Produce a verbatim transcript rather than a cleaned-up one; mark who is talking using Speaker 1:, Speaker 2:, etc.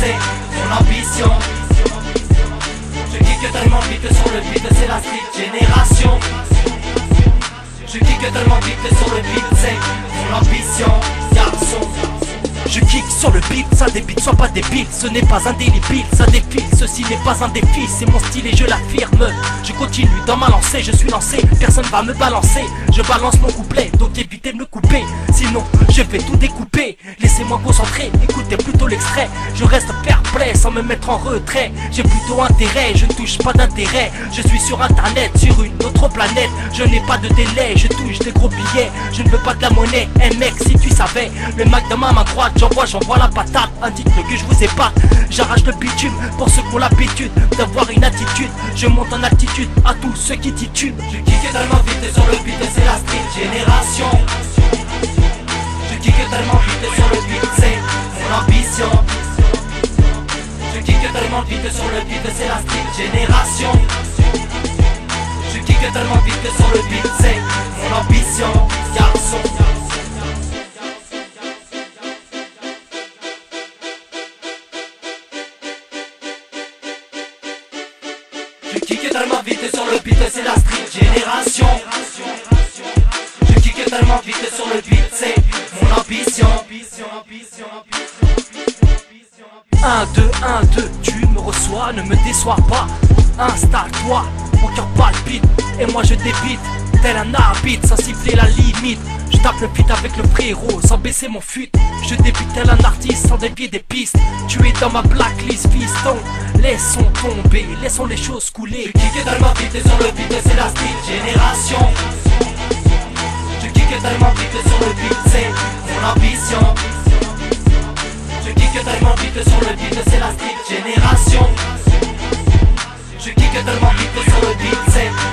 Speaker 1: c'est mon ambition. Je kick tellement vite sur le beat, c'est la street génération. Je kick tellement vite sur le beat, c'est mon ambition, garçon.
Speaker 2: Je kick sur le beat, ça débite, soit pas débile. Ce n'est pas un délit, ça défile. Ceci n'est pas un défi, c'est mon style et je l'affirme. Je continue dans ma lancée, je suis lancé, personne va me balancer. Je balance mon couplet, donc évitez de me couper, sinon je vais tout découper. Laissez-moi concentrer, écoutez plutôt l'extrait. Je reste fair play sans me mettre en retrait. J'ai plutôt intérêt, je ne touche pas d'intérêt. Je suis sur internet, sur une autre planète. Je n'ai pas de délai, je touche des gros billets. Je ne veux pas de la monnaie, hey mec si tu savais. Le Mac dans ma main droite, j'envoie, j'envoie la patate. Indique-le que je vous épate. J'arrache le bitume pour ceux qui ont l'habitude d'avoir une attitude. Je monte en altitude à tous ceux qui titubent.
Speaker 1: Je kick tellement vite sur le beat, c'est la street génération. Je kick tellement vite sur le beat, c'est mon ambition. Je kick tellement vite sur le beat, c'est la street génération. Je kick tellement vite sur le beat, c'est mon ambition, garçon. Je kick tellement vite sur le beat, c'est la street génération. Je kick tellement vite sur le beat, c'est mon ambition.
Speaker 2: un, deux, un, deux, tu me reçois, ne me déçois pas. Installe-toi, mon cœur palpite et moi je débite tel un arbitre sans siffler la limite. Je tape le beat avec le frérot sans baisser mon fut. Je débute tel un artiste sans dévier des pistes. Tu es dans ma blacklist fiston. Laissons tomber, laissons les choses couler.
Speaker 1: Je kick tellement vite sur le beat, c'est la street génération. Je kick tellement vite sur le beat, c'est mon ambition. Je kick tellement vite sur le beat, c'est la street génération. Je kick tellement vite sur le beat, c'est